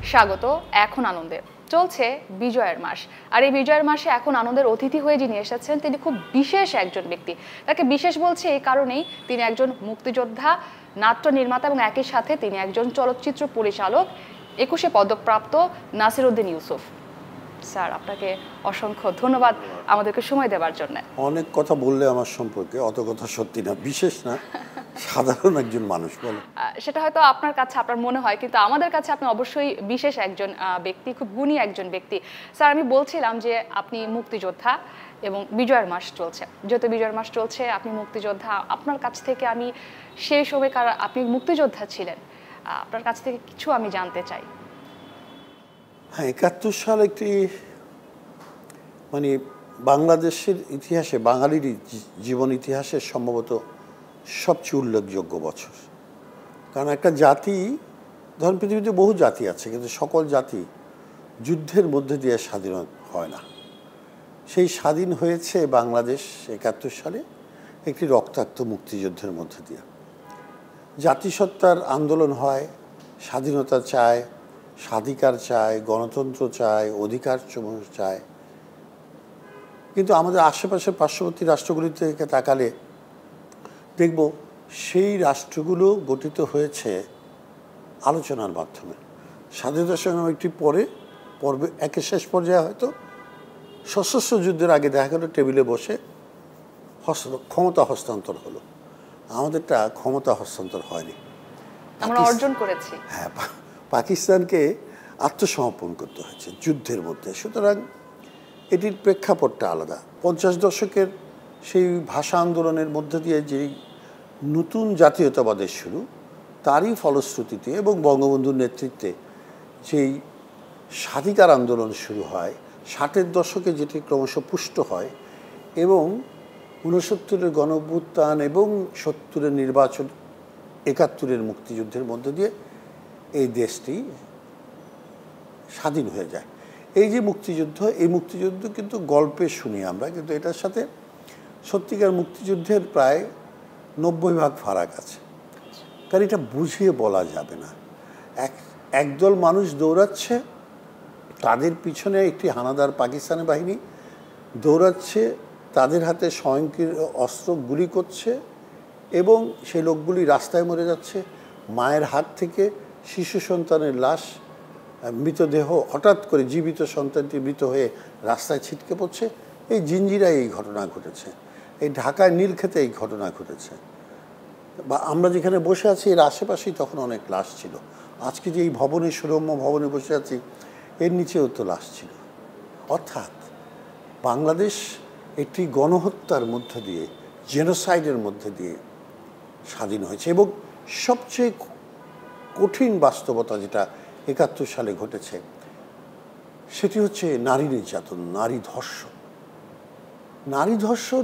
স্বাগত এখন আনন্দে। চলছে বিজয়ের মাস, আর এই বিজয়ের মাসে এখন আনন্দের অতিথি হয়ে যিনি এসেছেন তিনি খুব বিশেষ একজন ব্যক্তি। তাকে বিশেষ বলছে এই কারণেই তিনি একজন মুক্তিযোদ্ধা, নাট্য নির্মাতা এবং একই সাথে তিনি একজন চলচ্চিত্র পরিচালক, 21শে পদকপ্রাপ্ত নাসিরুদ্দিন ইউসুফ। স্যার, আপনাকে অসংখ্য ধন্যবাদ আমাদেরকে সময় দেওয়ার জন্য। অনেক কথা বললে আমার সম্পর্কে, অত কথা সত্যি না, বিশেষ না, সাধারণ একজন মানুষ। বলো। সেটা হয়তো আপনার কাছে আপনার মনে হয়, কিন্তু আমাদের কাছে আপনি অবশ্যই বিশেষ একজন ব্যক্তি, খুব গুণী একজন ব্যক্তি। স্যার, আমি বলছিলাম যে আপনি মুক্তিযোদ্ধা এবং বিজয়ের মাস চলছে, যেহেতু বিজয়ের মাস চলছে আপনি মুক্তিযোদ্ধা, আপনার কাছ থেকে আমি সেই সময়কার আপনি মুক্তিযোদ্ধা ছিলেন, আপনার কাছ থেকে কিছু আমি জানতে চাই। হ্যাঁ, 71 সাল একটি মানে বাংলাদেশের ইতিহাসে, বাঙালির জীবন ইতিহাসে সম্ভবত সবচেয়ে উল্লেখযোগ্য বছর। কারণ একটা জাতি, ধরুন পৃথিবীতে বহু জাতি আছে, কিন্তু সকল জাতি যুদ্ধের মধ্যে দিয়ে স্বাধীন হয় না। সেই স্বাধীন হয়েছে বাংলাদেশ 71 সালে একটি রক্তাক্ত মুক্তিযুদ্ধের মধ্যে দিয়ে। জাতিসত্তার আন্দোলন হয়, স্বাধীনতা চায়, স্বাধিকার চায়, গণতন্ত্র চায়, অধিকার চায়। কিন্তু আমাদের আশেপাশের পার্শ্ববর্তী রাষ্ট্রগুলির থেকে তাকালে দেখব সেই রাষ্ট্রগুলো গঠিত হয়েছে আলোচনার মাধ্যমে। স্বাধীনতা সংগ্রাম একটি পর্বে একে শেষ পর্যায়ে হয়তো সশস্ত্র যুদ্ধের আগে দেখা গেল টেবিলে বসে ক্ষমতা হস্তান্তর হলো। আমাদেরটা ক্ষমতা হস্তান্তর হয়নি, আমরা অর্জন করেছি। হ্যাঁ, পাকিস্তানকে আত্মসমর্পণ করতে হয়েছে যুদ্ধের মধ্যে। সুতরাং এটির প্রেক্ষাপটটা আলাদা। 50 দশকের সেই ভাষা আন্দোলনের মধ্যে দিয়ে যেই নতুন জাতীয়তাবাদের শুরু, তারই ফলশ্রুতিতে এবং বঙ্গবন্ধুর নেতৃত্বে যেই স্বাধিকার আন্দোলন শুরু হয়, 60-এর দশকে যেটি ক্রমশ পুষ্ট হয় এবং 69-এর গণঅভ্যুত্থান এবং 70-এর নির্বাচন, 71-এর মুক্তিযুদ্ধের মধ্যে দিয়ে এই দেশটি স্বাধীন হয়ে যায়। এই যে মুক্তিযুদ্ধ, এই মুক্তিযুদ্ধ কিন্তু গল্পে শুনি আমরা, কিন্তু এটার সাথে সত্যিকার মুক্তিযুদ্ধের প্রায় 90% ফারাক আছে। কারণ এটা বুঝিয়ে বলা যাবে না। একদল মানুষ দৌড়াচ্ছে, তাদের পিছনে একটি হানাদার পাকিস্তানি বাহিনী দৌড়াচ্ছে, তাদের হাতে স্বয়ংক্রিয় অস্ত্র গুলি করছে এবং সেই লোকগুলি রাস্তায় মরে যাচ্ছে। মায়ের হাত থেকে শিশু সন্তানের লাশ, মৃতদেহ হঠাৎ করে জীবিত সন্তানটি মৃত হয়ে রাস্তায় ছিটকে পড়ছে। এই জিঞ্জিরায় এই ঘটনা ঘটেছে, এই ঢাকায় নীলক্ষেতে এই ঘটনা ঘটেছে। বা আমরা যেখানে বসে আছি এর আশেপাশেই তখন অনেক লাশ ছিল। আজকে যে এই ভবনে, সুরম্য ভবনে বসে আছি, এর নিচেও তো লাশ ছিল। অর্থাৎ বাংলাদেশ একটি গণহত্যার মধ্য দিয়ে, জেনোসাইডের মধ্যে দিয়ে স্বাধীন হয়েছে। এবং সবচেয়ে কঠিন বাস্তবতা যেটা 71 সালে ঘটেছে, সেটি হচ্ছে নারী নির্যাতন, নারী ধর্ষণ। নারী ধর্ষণ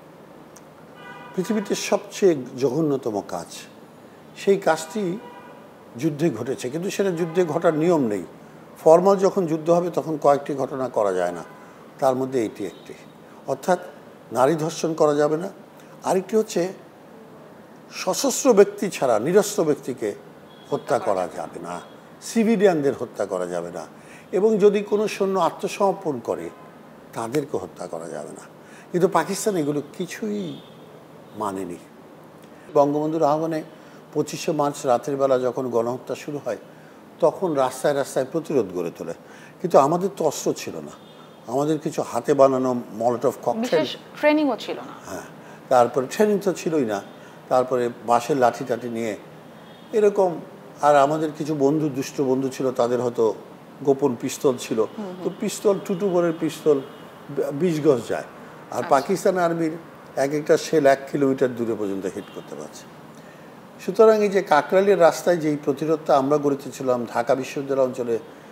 পৃথিবীতে সবচেয়ে জঘন্যতম কাজ। সেই কাজটি যুদ্ধে ঘটেছে, কিন্তু সেটা যুদ্ধে ঘটার নিয়ম নেই। ফর্মাল যখন যুদ্ধ হবে তখন কয়েকটি ঘটনা করা যায় না, তার মধ্যে এটি একটি। অর্থাৎ নারী ধর্ষণ করা যাবে না। আরেকটি হচ্ছে সশস্ত্র ব্যক্তি ছাড়া নিরস্ত্র ব্যক্তিকে হত্যা করা যাবে না, সিভিলিয়ানদের হত্যা করা যাবে না, এবং যদি কোনো সৈন্য আত্মসমর্পণ করে তাদেরকে হত্যা করা যাবে না। কিন্তু পাকিস্তান এগুলো কিছুই মানেনি। বঙ্গবন্ধুর আহ্বানে 25শে মার্চ রাতের বেলা যখন গণহত্যা শুরু হয়, তখন রাস্তায় রাস্তায় প্রতিরোধ গড়ে তোলে। কিন্তু আমাদের তো অস্ত্র ছিল না, আমাদের কিছু হাতে বানানো মলটভ ককটেল, ট্রেনিংও ছিল না। হ্যাঁ, তারপরে ট্রেনিং তো ছিলই না, তারপরে বাঁশের লাঠি টাঠি নিয়ে এরকম। আর আমাদের কিছু বন্ধু, দুষ্ট বন্ধু ছিল, তাদের হয়তো গোপন পিস্তল ছিল। তো পিস্তল, টুটু বরের পিস্তল 20 গজ যায়, আর পাকিস্তান আর্মির এক একটা সেল 1 কিলোমিটার দূরে পর্যন্ত হিট করতে পারছে। সুতরাং এই যে কাকরাইলের রাস্তায় যেই প্রতিরোধটা আমরা গড়েছিলাম, ঢাকা বিশ্ববিদ্যালয় অঞ্চলে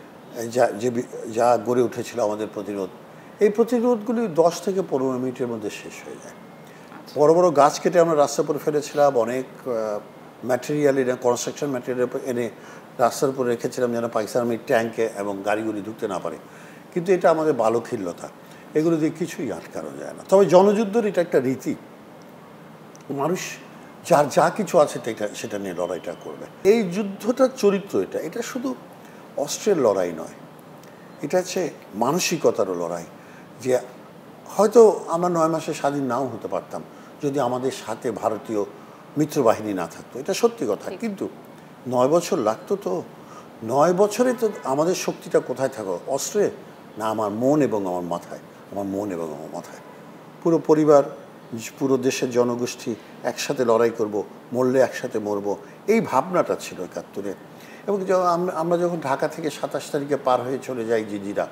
যা গড়ে উঠেছিল আমাদের প্রতিরোধ, এই প্রতিরোধগুলি 10 থেকে 15 মিনিটের মধ্যে শেষ হয়ে যায়। বড় বড় গাছ কেটে আমরা রাস্তার উপর ফেলেছিলাম, অনেক ম্যাটেরিয়াল এনে, কনস্ট্রাকশন ম্যাটেরিয়াল এনে রাস্তার উপর রেখেছিলাম যেন পাকিস্তান আর্মির ট্যাঙ্কে এবং গাড়িগুলি ঢুকতে না পারে। কিন্তু এটা আমাদের বালখিল্যতা, এগুলো দিয়ে কিছুই আটকানো যায় না। তবে জনযুদ্ধের এটা একটা রীতি, মানুষ যার যা কিছু আছে সেটা নিয়ে লড়াইটা করবে। এই যুদ্ধটার চরিত্র এটা শুধু অস্ত্রের লড়াই নয়, এটা হচ্ছে মানসিকতারও লড়াই। যে হয়তো আমরা 9 মাসে স্বাধীন নাও হতে পারতাম যদি আমাদের সাথে ভারতীয় মিত্রবাহিনী না থাকতো, এটা সত্যি কথা। কিন্তু 9 বছর লাগতো, তো 9 বছরে তো আমাদের শক্তিটা কোথায় থাকো? অস্ত্রে না আমার মন এবং আমার মাথায়, আমার মন এবং আমার মাথায়। পুরো পরিবার, পুরো দেশের জনগোষ্ঠী একসাথে লড়াই করব, মরলে একসাথে মরবো, এই ভাবনাটা ছিল 71-এ। এবং আমরা যখন ঢাকা থেকে 27 তারিখে পার হয়ে চলে যাই জিজিরা,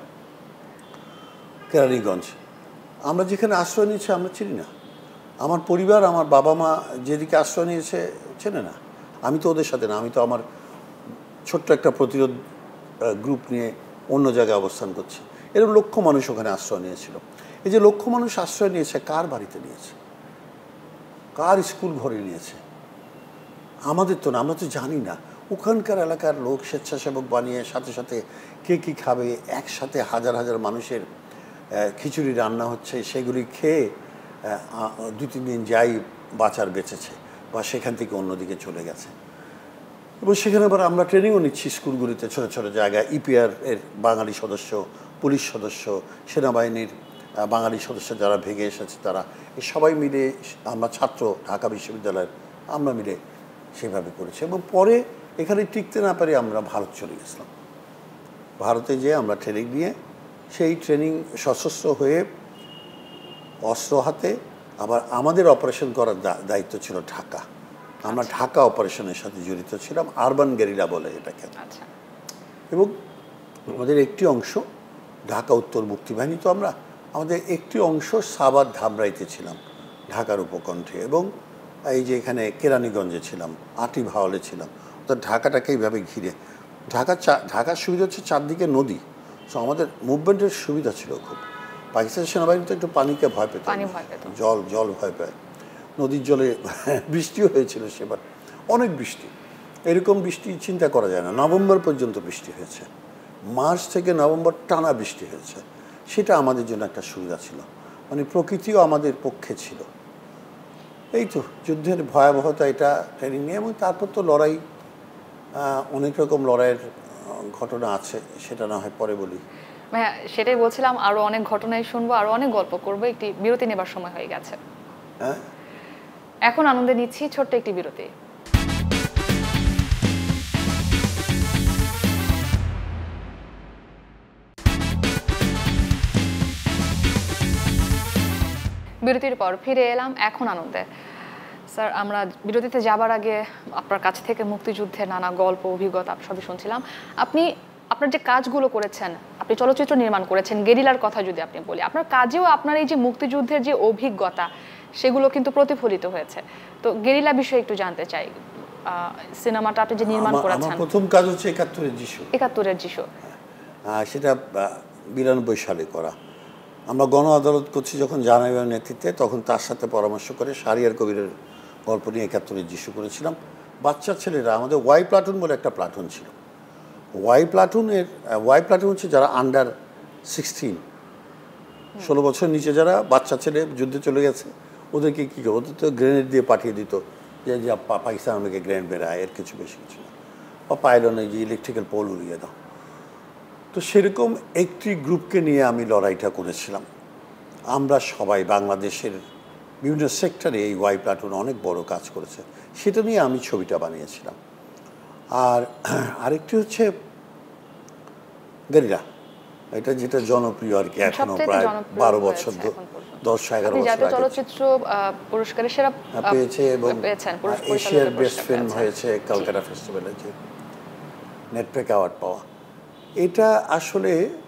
কেরানীগঞ্জ, আমরা যেখানে আশ্রয় নিয়েছি আমরা চিনি না। আমার পরিবার, আমার বাবা মা যেদিকে আশ্রয় নিয়েছে চেনে না। আমি তো ওদের সাথে না, আমি তো আমার ছোট্ট একটা প্রতিরোধ গ্রুপ নিয়ে অন্য জায়গায় অবস্থান করছি। এরকম লক্ষ মানুষ ওখানে আশ্রয় নিয়েছিল। এই যে লক্ষ মানুষ আশ্রয় নিয়েছে, কার বাড়িতে নিয়েছে, কার স্কুল ঘরে নিয়েছে? আমাদের তো না, আমরা তো জানি না। ওখানকার এলাকার লোক স্বেচ্ছাসেবক বানিয়ে সাথে সাথে কে কী খাবে, একসাথে হাজার হাজার মানুষের খিচুড়ি রান্না হচ্ছে, সেগুলি খেয়ে 2-3 দিন যাই বাঁচার বেঁচেছে বা সেখান থেকে অন্যদিকে চলে গেছে। এবং সেখানে আবার আমরা ট্রেনিংও নিচ্ছি স্কুলগুলিতে, ছোটো ছোটো জায়গায়। ইপিআর এর বাঙালি সদস্য, পুলিশ সদস্য, সেনাবাহিনীর বাঙালি সদস্য যারা ভেগে এসেছে তারা, এই সবাই মিলে আমরা ছাত্র, ঢাকা বিশ্ববিদ্যালয়ের আমরা মিলে সেভাবে করেছি। এবং পরে এখানে টিকতে না পারে আমরা ভারত চলে গেছিলাম। ভারতে যেয়ে আমরা ট্রেনিং নিয়ে, সেই ট্রেনিং সশস্ত্র হয়ে অস্ত্র হাতে, আবার আমাদের অপারেশন করার দায়িত্ব ছিল ঢাকা। আমরা ঢাকা অপারেশনের সাথে জড়িত ছিলাম, আরবান গেরিলা বলে এটাকে। এবং আমাদের একটি অংশ ঢাকা উত্তর মুক্তিবাহিনী, তো আমরা আমাদের একটি অংশ সাভার ধামরাইতে ছিলাম, ঢাকার উপকণ্ঠে। এবং এই যে এখানে কেরানীগঞ্জে ছিলাম, আটি ভাওয়ালে ছিলাম, তো ঢাকাটাকে এইভাবে ঘিরে। ঢাকার সুবিধা হচ্ছে চারদিকে নদী, সো আমাদের মুভমেন্টের সুবিধা ছিল খুব। পাকিস্তান সেনাবাহিনী তো একটু পানিকে ভয় পেত, জল ভয় পায়। নদীর জলে বৃষ্টিও হয়েছিল সেবার, অনেক বৃষ্টি। এরকম বৃষ্টি চিন্তা করা যায় না। নভেম্বর পর্যন্ত বৃষ্টি হয়েছে, মার্চ থেকে নভেম্বর টানা বৃষ্টি হয়েছে। সেটা আমাদের জন্য একটা সুবিধা ছিল, মানে প্রকৃতিও আমাদের পক্ষে ছিল। এই তো যুদ্ধের ভয়াবহতা, এটা ট্রেনিং নিয়ে। এবং তারপর তো লড়াই, অনেক রকম লড়াইয়ের ঘটনা আছে, সেটা না হয় পরে বলি। ভাইয়া সেটাই বলছিলাম, আরো অনেক ঘটনাই শুনবো, আরো অনেক গল্প করবো। একটি বিরতি নেবার সময় হয়ে গেছে। হ্যাঁ, এখন আনন্দে নিচ্ছি ছোট্ট একটি বিরতি। বিরতির পর ফিরে এলাম এখন আনন্দে। স্যার, আমরা বিরতিতে যাবার আগে আপনার কাছ থেকে মুক্তিযুদ্ধের নানা গল্প, অভিজ্ঞতা সবই শুনছিলাম। আপনি আপনার যে কাজগুলো করেছেন, আপনি চলচ্চিত্র নির্মাণ করেছেন, গেরিলার কথা যদি আপনি বলি, আপনার কাজেও আপনার এই যে মুক্তিযুদ্ধের যে অভিজ্ঞতা, সেগুলো কিন্তু প্রতিফলিত হয়েছে। তো গেরিলা বিষয়ে একটু জানতে চাই। সিনেমাটা আপনি যে নির্মাণ করেছেন, আমার প্রথম কাজ হচ্ছে 71-এর যিশু। 71-এর যিশু, সেটা 92 সালে করা। আমরা গণ আদালত করছি যখন জাহানাইবার নেতৃত্বে, তখন তার সাথে পরামর্শ করে শাহরিয়ার কবিরের গল্প নিয়ে 71-এর যিশু করেছিলাম। বাচ্চা ছেলেরা, আমাদের ওয়াই প্লাটুন বলে একটা প্লাটুন ছিল। ওয়াই প্লাটুন হচ্ছে যারা আন্ডার 16, 16 বছর নিচে যারা বাচ্চা ছেলে যুদ্ধে চলে গেছে, ওদেরকে কী করে, ওদের তো গ্রেনেড দিয়ে পাঠিয়ে দিত, যে পাকিস্তান আমাকে গ্রেনেড বেরায়, এর কিছু বেশি কিছু না, বা পাইলনে যে ইলেকট্রিক্যাল পোল উড়িয়ে দাও। তো সেরকম একটি গ্রুপকে নিয়ে আমি লড়াইটা করেছিলাম। আমরা সবাই বাংলাদেশের বিভিন্ন সেক্টরে এই ওয়াই প্লাটুন অনেক বড় কাজ করেছে, সেটা নিয়ে আমি ছবিটা বানিয়েছিলাম। আর আরেকটি হচ্ছে গেরিলা, এটা যেটা জনপ্রিয় আর কি, এখনো প্রায় 12 বছর, 10-11 বছর আগে চলচ্চিত্র পুরস্কারের সেরা পেয়েছে এবং এশিয়ার বেস্ট ফিল্ম হয়েছে কলকাতা ফেস্টিভ্যালে, যে নেটপ্যাক অ্যাওয়ার্ড পাওয়া। এটা আসলে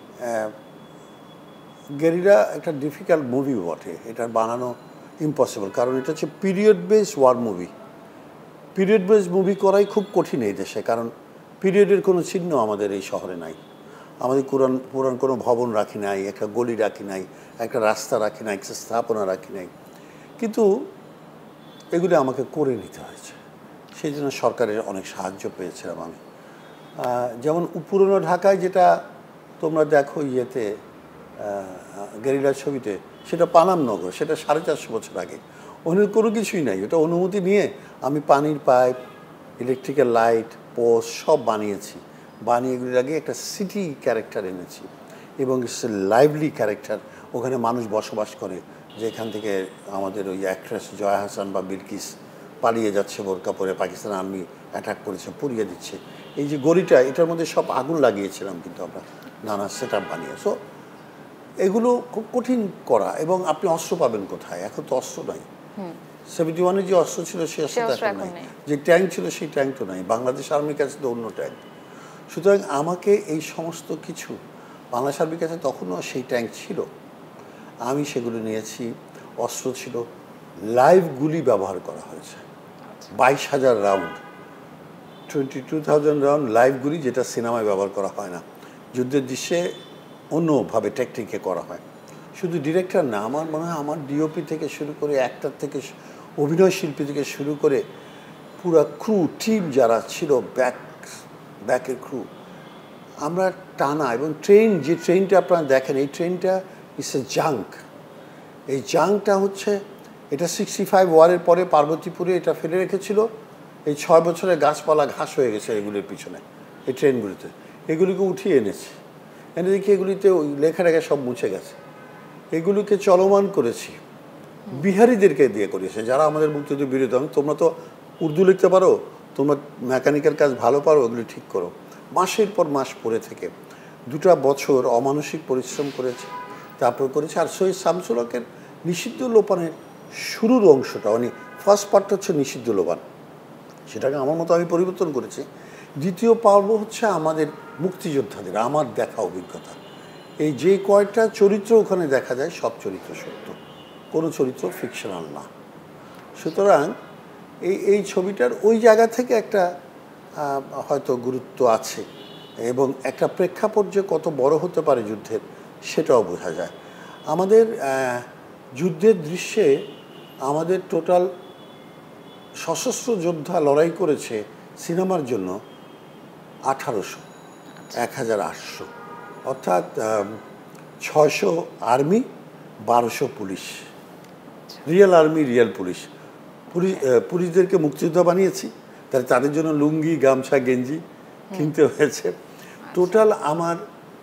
গেরিলা একটা ডিফিকাল্ট মুভি বটে, এটা বানানো ইম্পসিবল, কারণ এটা হচ্ছে period base war movie. Period base movie করাই খুব কঠিন এই দেশে, কারণ পিরিয়ডের কোনো চিহ্ন আমাদের এই শহরে নাই। আমাদের পুরান কোনো ভবন রাখি নাই, একটা গলি রাখি নাই, একটা রাস্তা রাখি নাই, একটা স্থাপনা রাখি নাই। কিন্তু এগুলো আমাকে করে নিতে হয়েছে, সেই জন্য সরকারের অনেক সাহায্য পেয়েছিলাম আমি। যেমন পুরনো ঢাকায় যেটা তোমরা দেখো ইয়েতে গেরিলার ছবিতে, সেটা পানামনগর, সেটা 450 বছর আগে। ওখানে কোনো কিছুই নাই, ওটা অনুমতি নিয়ে আমি পানির পাইপ, ইলেকট্রিক্যাল লাইট, পোস্ট সব বানিয়েছি, বানিয়ে এগুলির আগে একটা সিটি ক্যারেক্টার এনেছি এবং লাইভলি ক্যারেক্টার। ওখানে মানুষ বসবাস করে, যেখান থেকে আমাদের ওই অ্যাক্ট্রেস জয়া হাসান বা বিলকিস পালিয়ে যাচ্ছে বোরকা পরে, পাকিস্তান আর্মি অ্যাটাক করেছে, পুড়িয়ে দিচ্ছে। এই যে গলিটা, এটার মধ্যে সব আগুন লাগিয়েছিলাম কিন্তু আমরা নানা সেট আপ বানিয়ে। সো এগুলো খুব কঠিন করা। এবং আপনি অস্ত্র পাবেন কোথায়? এখন তো অস্ত্র নাই। 71-এ যে অস্ত্র ছিল সে অস্ত্র এখন নাই, যে ট্যাঙ্ক ছিল সেই ট্যাঙ্ক তো নাই, বাংলাদেশ আর্মির কাছে তো অন্য ট্যাঙ্ক। সুতরাং আমাকে এই সমস্ত কিছু, বাংলাদেশ আর্মির কাছে তখনও সেই ট্যাঙ্ক ছিল, আমি সেগুলো নিয়েছি। অস্ত্র ছিল, লাইভ গুলি ব্যবহার করা হয়েছে 22,000 রাউন্ড, 22,000 রাউন্ড লাইভ গুলি, যেটা সিনেমায় ব্যবহার করা হয় না। যুদ্ধের দৃশ্যে অন্যভাবে টেকনিকে করা হয়। শুধু ডিরেক্টর না, আমার মনে হয় আমার ডিওপি থেকে শুরু করে, অ্যাক্টর থেকে, অভিনয় শিল্পী থেকে শুরু করে পুরো ক্রু টিম যারা ছিল, ব্যাকের ক্রু, আমরা টানা। এবং ট্রেন, যে ট্রেনটা আপনারা দেখেন, এই ট্রেনটা ইটস এ জাঙ্ক। এই জাঙ্কটা হচ্ছে, এটা 65 ওয়ারের পরে পার্বতীপুরে এটা ফেলে রেখেছিল। এই 6 বছরের গাছপালা ঘাস হয়ে গেছে এগুলির পিছনে, এই ট্রেনগুলিতে। এগুলিকে উঠিয়ে এনেছি, এনে দেখি এগুলিতে ওই লেখাটাকে সব মুছে গেছে। এগুলিকে চলমান করেছি, বিহারিদেরকে দিয়ে করেছে, যারা আমাদের মুক্তিযুদ্ধের বিরোধী। তোমরা তো উর্দু লিখতে পারো, তোমরা মেকানিক্যাল কাজ ভালো পারো, ওগুলি ঠিক করো। মাসের পর মাস পড়ে থেকে 2টা বছর অমানসিক পরিশ্রম করেছে, তারপর করেছে। আর সৈয়দ শামসুল হকের নিষিদ্ধ লোপানের শুরুর অংশটা, মানে ফার্স্ট পার্টটা হচ্ছে নিষিদ্ধ লোপান, সেটাকে আমার মতো আমি পরিবর্তন করেছি। দ্বিতীয় পর্ব হচ্ছে আমাদের মুক্তিযোদ্ধাদের, আমার দেখা অভিজ্ঞতা। এই যে কয়টা চরিত্র ওখানে দেখা যায়, সব চরিত্র সত্য, কোনো চরিত্র ফিকশনাল না। সুতরাং এই ছবিটার ওই জায়গা থেকে একটা হয়তো গুরুত্ব আছে, এবং একটা প্রেক্ষাপট যে কত বড় হতে পারে যুদ্ধের, সেটাও বোঝা যায়। আমাদের যুদ্ধের দৃশ্যে আমাদের টোটাল সশস্ত্র যোদ্ধা লড়াই করেছে সিনেমার জন্য 1800, 1800, অর্থাৎ 600 army, 1200 police, real army, real police. পুলিশদেরকে মুক্তিযোদ্ধা বানিয়েছি, তাহলে তাদের জন্য লুঙ্গি, গামছা, গেঞ্জি কিনতে হয়েছে। টোটাল আমার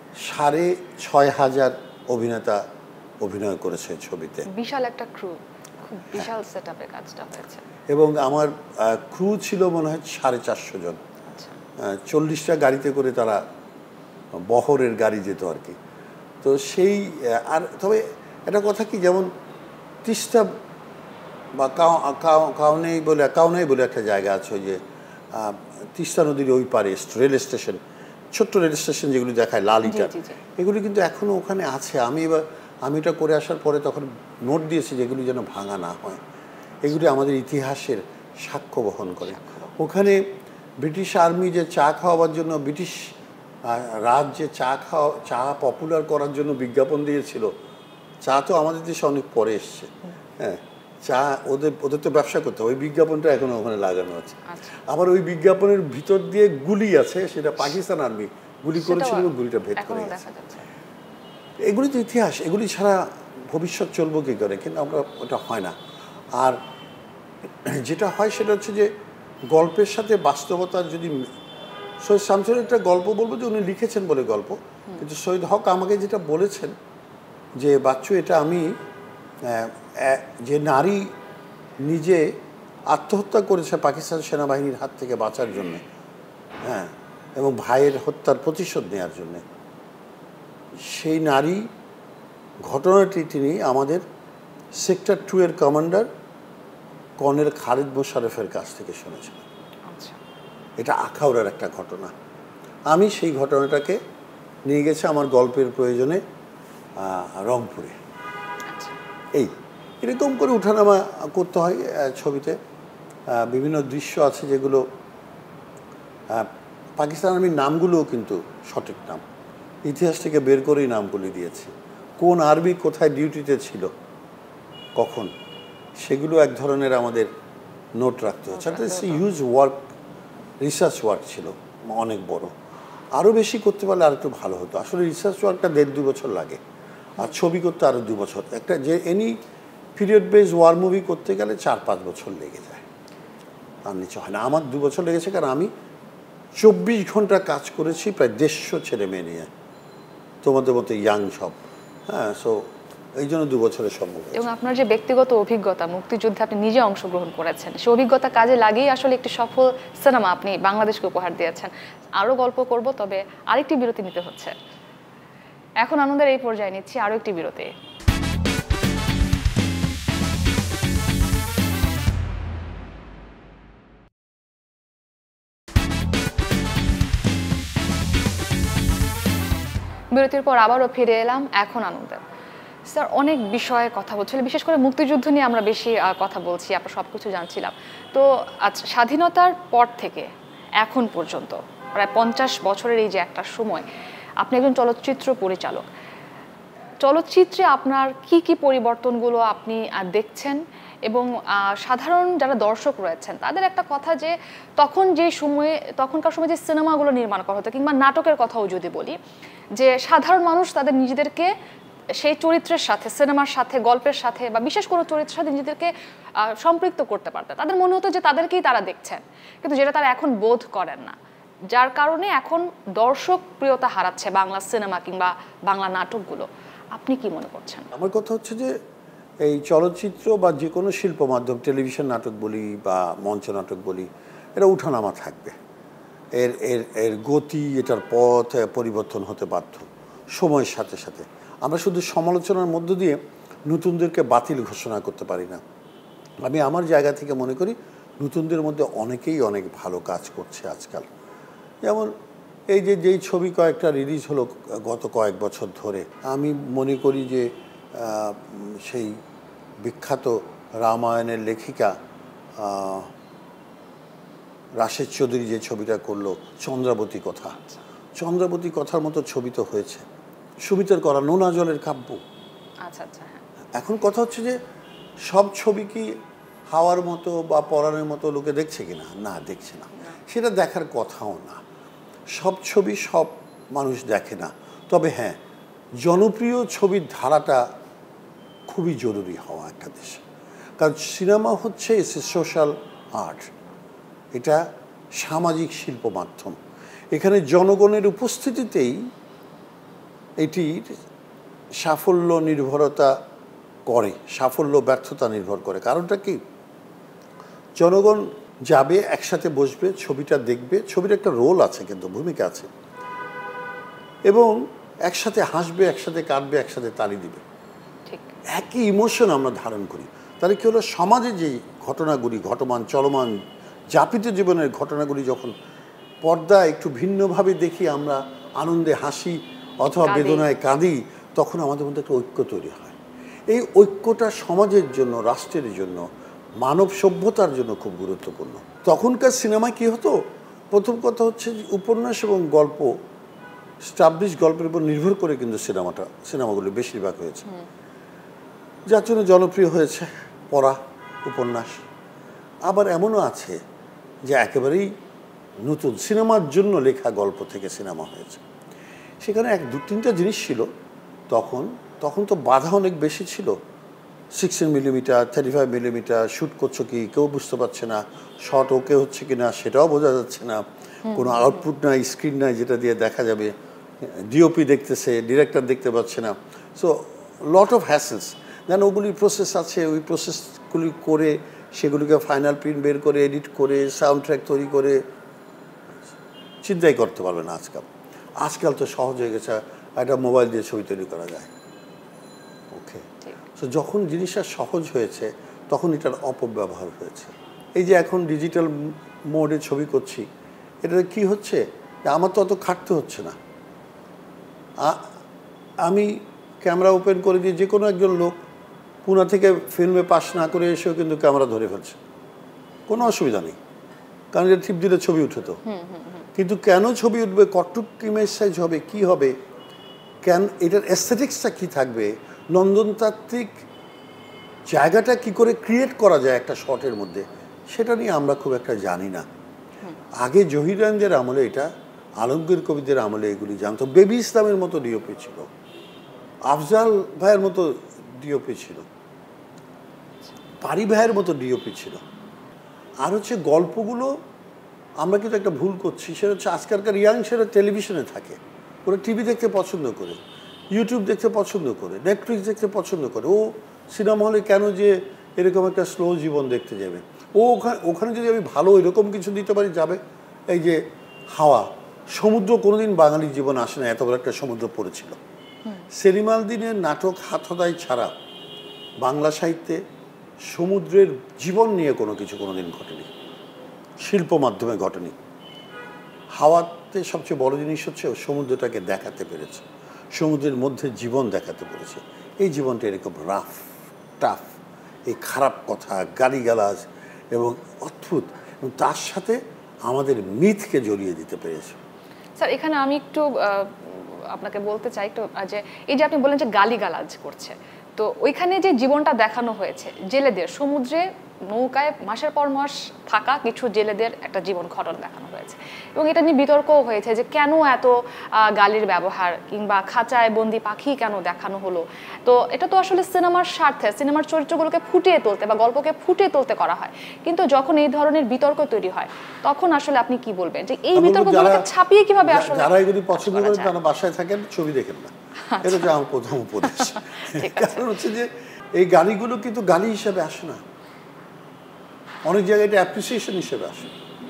6,500 অভিনেতা অভিনয় করেছে ছবিতে। বিশাল একটা ক্রু, খুব বিশাল সেটআপে কাজটা হয়েছে। এবং আমার ক্রু ছিল মনে হয় 450 জন। 40টা গাড়িতে করে তারা, বহরের গাড়ি যেত আর কি। তো সেই, আর তবে একটা কথা কি, যেমন তিস্তা বা কাউনাই বলে একটা জায়গা আছে, ওই যে তিস্তা নদীর ওই পারে রেল স্টেশন, ছোট্ট রেল স্টেশন যেগুলি দেখায়, লাল ইটার, এগুলি কিন্তু এখনও ওখানে আছে। আমি এটা করে আসার পরে তখন নোট দিয়েছি যেগুলি যেন ভাঙা না হয়। এগুলি আমাদের ইতিহাসের সাক্ষ্য বহন করে। ওখানে ব্রিটিশ আর্মি যে চা খাওয়াবার জন্য, ব্রিটিশ রাজ যে চা পপুলার করার জন্য বিজ্ঞাপন দিয়েছিল, চা তো আমাদের দেশে অনেক পরে এসছে, হ্যাঁ, চা ওদের তো ব্যবসা করতে, ওই বিজ্ঞাপনটা এখনো ওখানে লাগানো আছে। আবার ওই বিজ্ঞাপনের ভিতর দিয়ে গুলি আছে, সেটা পাকিস্তান আর্মি গুলি করেছিল এবং গুলিটা ভেদ করে গেছে। এগুলি তো ইতিহাস, এগুলি ছাড়া ভবিষ্যৎ চলবো কী করে? কিন্তু আমরা, ওটা হয় না। আর যেটা হয় সেটা হচ্ছে যে গল্পের সাথে বাস্তবতার যদি, সৈয়দ শামসুল একটা গল্প বলবো যে উনি লিখেছেন বলে গল্প, কিন্তু সৈয়দ হক আমাকে যেটা বলেছেন যে, বাচ্চু, এটা আমি, যে নারী নিজে আত্মহত্যা করেছে পাকিস্তান সেনাবাহিনীর হাত থেকে বাঁচার জন্যে, হ্যাঁ, এবং ভাইয়ের হত্যার প্রতিশোধ নেওয়ার জন্যে, সেই নারী ঘটনাটি তিনি আমাদের সেক্টর 2 এর কমান্ডার কর্নেল খালিদ মোশাররফের কাছ থেকে শুনেছিলেন। এটা আখাউড়ার একটা ঘটনা। আমি সেই ঘটনাটাকে নিয়ে গেছি আমার গল্পের প্রয়োজনে রংপুরে। এরকম করে উঠানামা করতে হয় ছবিতে। বিভিন্ন দৃশ্য আছে যেগুলো, পাকিস্তান আর্মির নামগুলোও কিন্তু সঠিক নাম, ইতিহাস থেকে বের করেই নামগুলি দিয়েছি। কোন আর্মি কোথায় ডিউটিতে ছিল, কখন, সেগুলো এক ধরনের আমাদের নোট রাখতে হচ্ছে। হিউজ ওয়ার্ক, রিসার্চ ওয়ার্ক ছিল অনেক বড়। আরও বেশি করতে পারলে আর একটু ভালো হতো। আসলে রিসার্চ ওয়ার্কটা 1.5-2 বছর লাগে, আর ছবি করতে আরও 2 বছর। একটা যে any period base war movie করতে গেলে 4-5 বছর লেগে যায়, আর নিচে হয় না। আমার 2 বছর লেগেছে, কারণ আমি 24 ঘন্টা কাজ করেছি প্রায় 150 ছেলে মেয়ে নিয়ে, তোমাদের মতো ইয়াং সব। হ্যাঁ, সো এই জন্য 2 বছরের সম্ভব। এবং আপনার যে ব্যক্তিগত অভিজ্ঞতা, মুক্তিযুদ্ধে আপনি নিজে অংশগ্রহণ করেছেন, সেই অভিজ্ঞতা কাজে লাগিয়ে আসলে একটি সফল সিনেমা আপনি বাংলাদেশকে উপহার দিয়েছেন। আরও গল্প করব, তবে আরেকটি বিরতি নিতে হচ্ছে। এখন আনন্দের এই পর্যায়ে নিচ্ছি আরও একটি বিরতি। বিরতির পর আবারও ফিরে এলাম এখন আনন্দে। স্যার, অনেক বিষয়ে কথা বলছিল, বিশেষ করে মুক্তিযুদ্ধ নিয়ে আমরা বেশি কথা বলছি, আমরা সব কিছু জানছিলাম। তো আজ স্বাধীনতার পর থেকে এখন পর্যন্ত প্রায় 50 বছরের এই যে একটা সময়, আপনি একজন চলচ্চিত্র পরিচালক, চলচ্চিত্রে আপনার কি কি পরিবর্তনগুলো আপনি দেখছেন? এবং সাধারণ যারা দর্শক রয়েছেন তাদের একটা কথা যে তখনকার সময়ে যে সিনেমাগুলো নির্মাণ করা হতো, কিংবা নাটকের কথাও যদি বলি, যে সাধারণ মানুষ তাদের নিজেদেরকে সেই চরিত্রের সাথে, সিনেমার সাথে, গল্পের সাথে বা বিশেষ কোনো চরিত্রের সাথে নিজেদেরকে সম্পৃক্ত করতে পারতেন। তাদের মনে হতো যে তাদেরকেই তারা দেখছেন, কিন্তু যেটা তারা এখন বোধ করেন না, যার কারণে এখন দর্শক প্রিয়তা হারাচ্ছে বাংলা সিনেমা কিংবা বাংলা নাটকগুলো। আপনি কি মনে করছেন? আমার কথা হচ্ছে যে এই চলচ্চিত্র বা যে কোনো শিল্প মাধ্যম, টেলিভিশন নাটক বলি বা মঞ্চ নাটক বলি, এটা উঠানামা থাকবে। এর এর এর গতি, এটার পথ পরিবর্তন হতে বাধ্য সময়ের সাথে সাথে। আমরা শুধু সমালোচনার মধ্য দিয়ে নতুনদেরকে বাতিল ঘোষণা করতে পারি না। আমি আমার জায়গা থেকে মনে করি নতুনদের মধ্যে অনেকেই অনেক ভালো কাজ করছে আজকাল। যেমন এই যে যেই ছবি কয়েকটা রিলিজ হলো গত কয়েক বছর ধরে, আমি মনে করি যে সেই বিখ্যাত রামায়ণের লেখিকা রাশেদ চৌধুরী যে ছবিটা করলো, চন্দ্রাবতী কথা, চন্দ্রাবতী কথার মতো ছবি তো হয়েছে। সুমিতের করা নোনা জলের কাব্য। আচ্ছা আচ্ছা, হ্যাঁ। এখন কথা হচ্ছে যে সব ছবি কি হাওয়ার মতো বা পরাণের মতো লোকে দেখছে কিনা? না, দেখছে না। সেটা দেখার কথাও না। সব ছবি সব মানুষ দেখে না। তবে হ্যাঁ, জনপ্রিয় ছবির ধারাটা খুবই জরুরি হওয়া একটা দেশে। কারণ সিনেমা হচ্ছে সোশ্যাল আর্ট, এটা সামাজিক শিল্প মাধ্যম। এখানে জনগণের উপস্থিতিতেই এটির সাফল্য নির্ভরতা করে, সাফল্য ব্যর্থতা নির্ভর করে। কারণটা কি? জনগণ যাবে, একসাথে বসবে, ছবিটা দেখবে, ছবির একটা রোল আছে, কিন্তু ভূমিকা আছে, এবং একসাথে হাসবে, একসাথে কাঁদবে, একসাথে তালি দিবে। একই ইমোশন আমরা ধারণ করি। তাহলে কি হলো, সমাজে যে ঘটনাগুলি ঘটমান, চলমান, যাপিত জীবনের ঘটনাগুলি যখন পর্দায় একটু ভিন্নভাবে দেখি, আমরা আনন্দে হাসি অথবা বেদনায় কাঁদি, তখন আমাদের মধ্যে একটা ঐক্য তৈরি হয়। এই ঐক্যটা সমাজের জন্য, রাষ্ট্রের জন্য, মানব সভ্যতার জন্য খুব গুরুত্বপূর্ণ। তখনকার সিনেমায় কী হতো? প্রথম কথা হচ্ছে যে উপন্যাস এবং গল্প, স্টাবলিশ গল্পের উপর নির্ভর করে কিন্তু সিনেমাগুলো বেশিরভাগ হয়েছে, যার জন্য জনপ্রিয় হয়েছে পড়া উপন্যাস। আবার এমনও আছে যে একেবারেই নতুন সিনেমার জন্য লেখা গল্প থেকে সিনেমা হয়েছে। সেখানে 2-3টা জিনিস ছিল তখন তো বাধা অনেক বেশি ছিল। 16mm, 35mm শ্যুট করছো কি কেউ বুঝতে পারছে না, শর্ট ওকে হচ্ছে কি না সেটাও বোঝা যাচ্ছে না, কোনো আউটপুট নাই, স্ক্রিন নাই যেটা দিয়ে দেখা যাবে, ডিওপি দেখতেছে, ডিরেক্টর দেখতে পাচ্ছে না। So lot of hassles. Then ওগুলির প্রসেস আছে, ওই প্রসেসগুলি করে সেগুলিকে ফাইনাল প্রিন্ট বের করে, এডিট করে, সাউন্ড ট্র্যাক তৈরি করে, চিন্তাই করতে পারবে না আজকাল তো সহজ হয়ে গেছে, একটা মোবাইল দিয়ে ছবি তৈরি করা যায়। ওকে, সো যখন জিনিসটা সহজ হয়েছে তখন এটার অপব্যবহার হয়েছে। এই যে এখন ডিজিটাল মোডে ছবি করছি, এটাতে কি হচ্ছে, আমার তো অত খাটতে হচ্ছে না। আমি ক্যামেরা ওপেন করে দিয়ে যে কোনো একজন লোক পুনা থেকে ফিল্মে পাস না করে এসেও কিন্তু ক্যামেরা ধরে ফেলছে, কোনো অসুবিধা নেই, কারণ এটা টিপ দিলে ছবি উঠে তো। কিন্তু কেন ছবি উঠবে, কতটুক ইমেজ সাইজ হবে, কি হবে, কেন এটার অ্যাস্থেটিক্সটা কী থাকবে, নন্দনতাত্ত্বিক জায়গাটা কি করে ক্রিয়েট করা যায় একটা শটের মধ্যে, সেটা নিয়ে আমরা খুব একটা জানি না। আগে জহিরানদের আমলে এটা, আলমগীর কবিদের আমলে এগুলি জানতো। বেবি ইসলামের মতো ডিওপি ছিল, আফজাল ভাইয়ের মতো ডিওপি ছিল, পারি ভাইয়ের মতো ডিওপি ছিল। আর হচ্ছে গল্পগুলো আমরা কিন্তু একটা ভুল করছি, সেটা হচ্ছে আজকালকার ইয়াংসেরা টেলিভিশনে থাকে, ওরা টিভি দেখতে পছন্দ করে, ইউটিউব দেখতে পছন্দ করে, নেটফ্লিক্স দেখতে পছন্দ করে। ও সিনেমা হলে কেন যে এরকম একটা স্লো জীবন দেখতে যাবে? ও ওখানে যদি আমি ভালো এরকম কিছু দিতে পারি যাবে। এই যে হাওয়া, সমুদ্র কোনোদিন বাঙালির জীবন আসে না, এত বড় একটা সমুদ্র পড়েছিল। সেলিম আল দীনের নাটক হাতখদাই ছাড়া বাংলা সাহিত্যে সমুদ্রের জীবন নিয়ে কোনো কিছু কোনোদিন ঘটেনি, শিল্প মাধ্যমে ঘটেনি। হাওয়াতে সবচেয়ে বড় জিনিস হচ্ছে ও সমুদ্রটাকে দেখাতে পেরেছে, সমুদ্রের মধ্যে জীবন দেখাতে পেরেছে। এই জীবনটা এরকম রাফ টাফ, এই খারাপ কথা, গালিগালাজ এবং অদ্ভুত, এবং তার সাথে আমাদের মিথকে জড়িয়ে দিতে পেরেছে। স্যার এখানে আমি একটু আপনাকে বলতে চাই একটু, যে এই যে আপনি বললেন যে গালিগালাজ করছে, তো ওইখানে যে জীবনটা দেখানো হয়েছে জেলেদের, সমুদ্রে নৌকায় মাসের পর মাস থাকা কিছু জেলেদের একটা জীবন ঘটনা দেখানো হয়েছে, এবং এটা নিয়ে বিতর্কও হয়েছে যে কেন এত গালির ব্যবহার, কিংবা খাঁচায় বন্দি পাখি কেন দেখানো হলো। তো এটা তো আসলে সিনেমার স্বার্থে, সিনেমার চরিত্রগুলোকে ফুটিয়ে তুলতে বা গল্পকে ফুটিয়ে তুলতে করা হয়, কিন্তু যখন এই ধরনের বিতর্ক তৈরি হয় তখন আসলে আপনি কি বলবেন যে এই বিতর্কগুলোকে ছাপিয়ে কিভাবে আসলে? যারা এগুলি পছন্দ করেন তারা বাসায় থাকেন, ছবি দেখেন না, এটা হচ্ছে আমার প্রথম উপদেশ। কারণ হচ্ছে যে এই গালিগুলো কিন্তু গালি হিসাবে আসে না, অনেক জায়গায় এটা অ্যাপ্রিসিয়েশন হিসেবে আসে।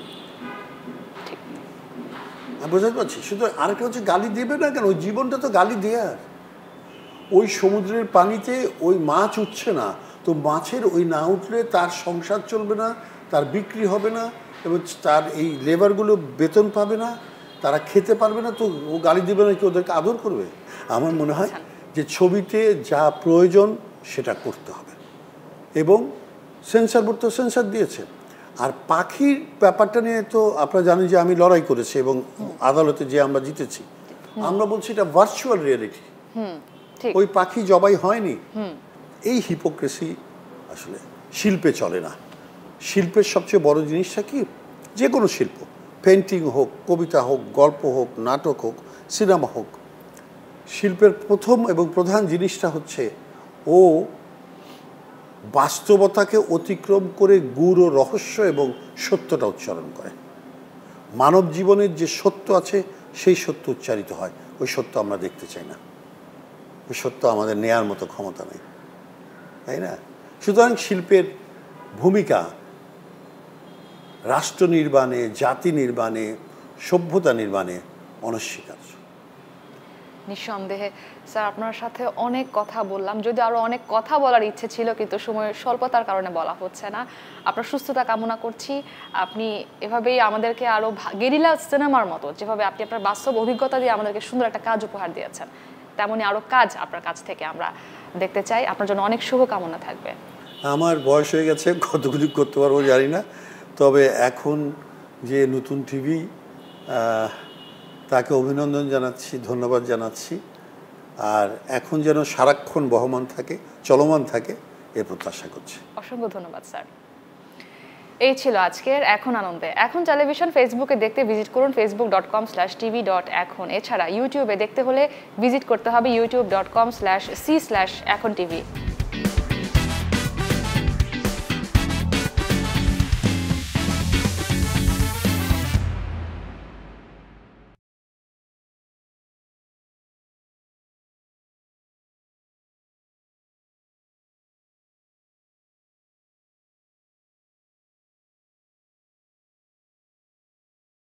আমি বোঝাতে পারছি। শুধু আরেকটা হচ্ছে গালি দেবে না কেন, ওই জীবনটা তো গালি দেয়ার। ওই সমুদ্রের পানিতে ওই মাছ উঠছে না, তো মাছের ওই না উঠলে তার সংসার চলবে না, তার বিক্রি হবে না, এবং তার এই লেবারগুলো বেতন পাবে না, তারা খেতে পারবে না, তো ও গালি দেবে না কি ওদেরকে আদর করবে? আমার মনে হয় যে ছবিতে যা প্রয়োজন সেটা করতে হবে, এবং সেন্সার বোর্ড তো সেন্সার দিয়েছে। আর পাখির ব্যাপারটা নিয়ে তো আপনারা জানেন যে আমি লড়াই করেছি এবং আদালতে যে আমরা জিতেছি। আমরা বলছি এটা ভার্চুয়াল রিয়েলিটি, ওই পাখি জবাই হয়নি। এই হিপোক্রেসি আসলে শিল্পে চলে না। শিল্পের সবচেয়ে বড় জিনিসটা কি, যে কোনো শিল্প, পেন্টিং হোক, কবিতা হোক, গল্প হোক, নাটক হোক, সিনেমা হোক, শিল্পের প্রথম এবং প্রধান জিনিসটা হচ্ছে ও বাস্তবতাকে অতিক্রম করে গূঢ় রহস্য এবং সত্যটা উচ্চারণ করে। মানব জীবনের যে সত্য আছে সেই সত্য উচ্চারিত হয়, ওই সত্য আমরা দেখতে চাই না, ওই সত্য আমাদের নেয়ার মতো ক্ষমতা নেই, তাই না? সুতরাং শিল্পের ভূমিকা রাষ্ট্র নির্মাণে, জাতি নির্মাণে, সভ্যতা নির্মাণে অনস্বীকার্য। নিঃসন্দেহে স্যার আপনার সাথে অনেক কথা বললাম, যদি আরো অনেক কথা বলার ইচ্ছে ছিল কিন্তু সময়ের স্বল্পতার কারণে বলা হচ্ছে না। আপনার সুস্থতা কামনা করছি। আপনি এভাবেই আমাদেরকে আরো গেরিলা সিনেমার মতো, যেভাবে আপনি আপনার বাস্তব অভিজ্ঞতা দিয়ে আমাদেরকে সুন্দর একটা কাজ উপহার দিয়েছেন, তেমনি আরো কাজ আপনার কাছ থেকে আমরা দেখতে চাই। আপনার জন্য অনেক শুভকামনা থাকবে। আমার বয়স হয়ে গেছে, কতগুলি করতে পারবো জানি না, তবে এখন যে নতুন টিভি, তাকে অভিনন্দন জানাচ্ছি, ধন্যবাদ জানাচ্ছি। আর এখন যেন সারাক্ষণ বহমান থাকে, চলমান থাকে, এ প্রত্যাশা করছি। অসংখ্য ধন্যবাদ স্যার। এই ছিল আজকের এখন আনন্দে। এখন টেলিভিশন ফেসবুকে দেখতে ভিজিট করুন facebook.com/tv.ekhon। এছাড়া ইউটিউবে দেখতে হলে ভিজিট করতে হবে youtube.com/c/ekhon tv।